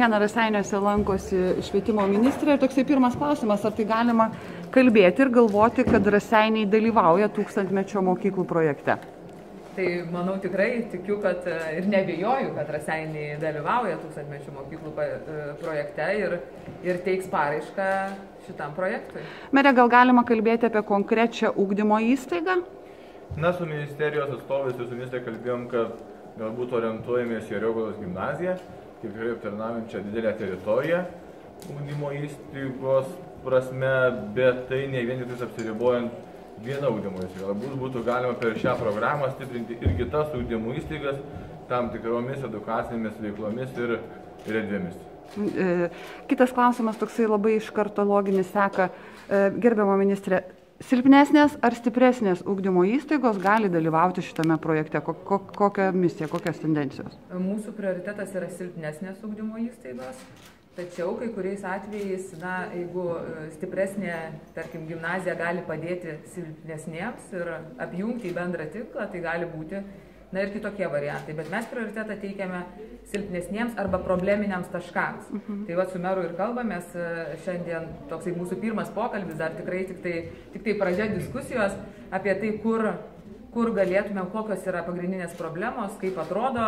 Šiandieną Raseiniuose lankosi švietimo ministrė ir toksai pirmas klausimas, ar tai galima kalbėti ir galvoti, kad Raseiniai dalyvauja tūkstantmečio mokyklų projekte? Tai manau tikrai tikiu, kad ir neabejoju, kad Raseiniai dalyvauja tūkstantmečio mokyklų projekte ir teiks paraišką šitam projektui. Mere, gal galima kalbėti apie konkrečią ugdymo įstaigą? Na, su ministerijos atstovais ir su ministrė kalbėjom, kad galbūt orientuojamės į Ariogalos gimnaziją, kaip tikrai aptarnaujančią didelę teritoriją ugdymo įstaigos prasme, bet tai ne vien tik apsiribojant vieną ugdymo įstaigą. Galbūt būtų galima per šią programą stiprinti ir kitas ugdymo įstaigas tam tikromis edukacinėmis veiklomis ir erdvėmis. Kitas klausimas toksai labai iš karto loginis seka. Gerbiama ministrė, silpnesnės ar stipresnės ugdymo įstaigos gali dalyvauti šitame projekte? Kokia misija, kokios tendencijos? Mūsų prioritetas yra silpnesnės ugdymo įstaigos, tačiau kai kuriais atvejais, jeigu stipresnė, tarkim, gimnazija gali padėti silpnesniems ir apjungti į bendrą tinklą, tai gali būti ir kitokie variantai, bet mes prioritetą teikiame silpnesniems arba probleminiams taškams. Tai su meru ir kalbamės, šiandien toksai mūsų pirmas pokalbis, dar tikrai tik tai pradžia diskusijos apie tai, kur galėtume, kokios yra pagrindinės problemos, kaip atrodo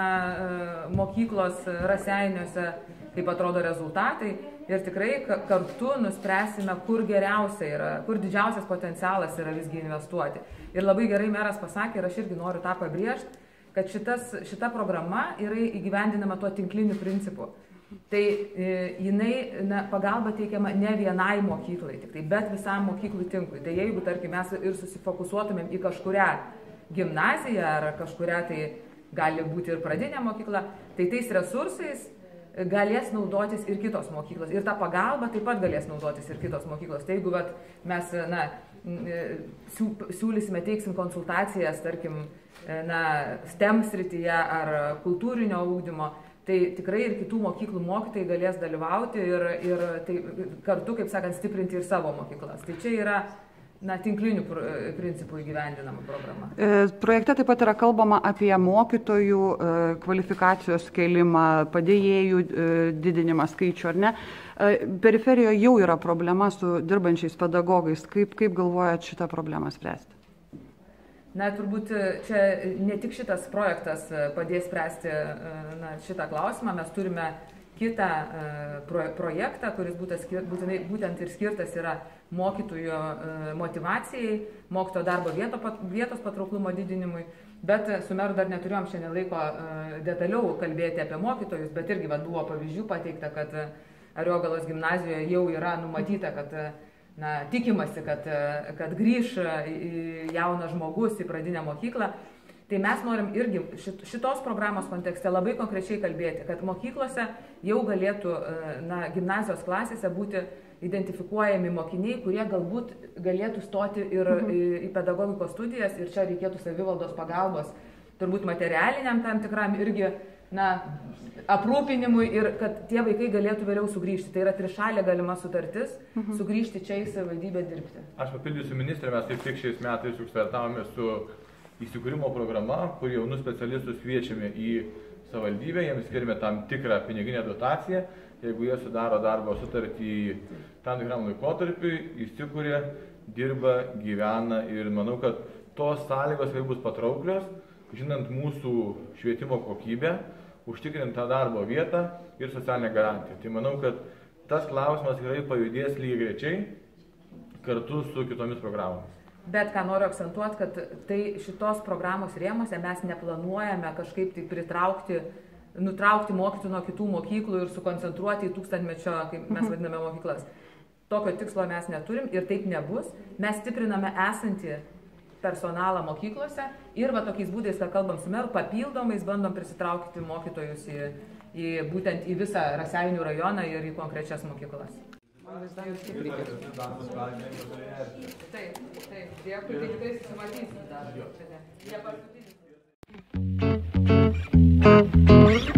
mokyklos Raseiniuose, kaip atrodo rezultatai ir tikrai kartu nuspręsime, kur geriausia yra, kur didžiausias potencialas yra visgi investuoti. Ir labai gerai meras pasakė, ir aš irgi noriu tą pabrėžti, kad šita programa yra įgyvendinama tuo tinkliniu principu. Tai jinai pagalba teikiama ne vienai mokyklai, bet visam mokyklų tinklui. Tai jeigu, tarkim, mes ir susifokusuotumėm į kažkurią gimnaziją ar kažkurią, tai gali būti ir pradinė mokykla, tai tais resursais galės naudotis ir kitos mokyklos. Ir tą pagalbą taip pat galės naudotis ir kitos mokyklos. Tai jeigu mes siūlysime, teiksim konsultacijas, tarkim, STEM srityje ar kultūrinio ugdymo, tai tikrai ir kitų mokyklų mokytojai galės dalyvauti ir tai kartu, kaip sakant, stiprinti ir savo mokyklas. Tai čia yra tinklinių principų įgyvendinama programa. Projekte taip pat yra kalbama apie mokytojų kvalifikacijos kėlimą, padėjėjų didinimą skaičių, ar ne? Periferijoje jau yra problema su dirbančiais pedagogais. Kaip galvojat šitą problemą spręsti? Turbūt čia ne tik šitas projektas padės spręsti šitą klausimą. Mes turime kitą projektą, kuris būtent ir skirtas yra mokytojų motyvacijai, mokytojo darbo vietos patrauklumo didinimui, bet su meru dar neturėjom šiandien laiko detaliau kalbėti apie mokytojus, bet irgi buvo pavyzdžių pateikta, kad Ariogalos gimnazijoje jau yra numatyta, kad tikimasi, kad grįš jaunas žmogus į pradinę mokyklą. Tai mes norim irgi šitos programos kontekste labai konkrečiai kalbėti, kad mokyklose jau galėtų gimnazijos klasėse būti identifikuojami mokiniai, kurie galbūt galėtų stoti ir į pedagogikos studijas ir čia reikėtų savivaldos pagalbos, turbūt materialiniam tam tikram irgi aprūpinimui ir kad tie vaikai galėtų vėliau sugrįžti. Tai yra trišalė galima sutartis, sugrįžti čia į savivaldybę dirbti. Aš papildysiu ministrę, mes kaip tik šiais metais startavome su įsikūrimo programa, kur jaunus specialistus kviečiame į savivaldybę, jiems skiriame tam tikrą piniginę dotaciją, jeigu jie sudaro darbo sutartį tam tikram laikotarpiui, įsikūrė, dirba, gyvena ir manau, kad tos sąlygos bus patrauklios, žinant mūsų švietimo kokybę, užtikrint tą darbo vietą ir socialinę garantiją. Tai manau, kad tas klausimas tikrai pajudės lygiagrečiai kartu su kitomis programomis. Bet ką noriu akcentuoti, kad tai šitos programos rėmose mes neplanuojame kažkaip tai nutraukti mokytojų nuo kitų mokyklų ir sukoncentruoti į tūkstantmečio, kaip mes vadiname, mokyklas. Tokio tikslo mes neturim ir taip nebus. Mes stipriname esantį personalą mokyklose ir tokiais būdais, kad kalbam su meru, papildomais bandom prisitraukti mokytojus būtent į visą Raseinių rajoną ir į konkrečias mokyklas. Taip, dėkui, tai tikrai susimatysim dar.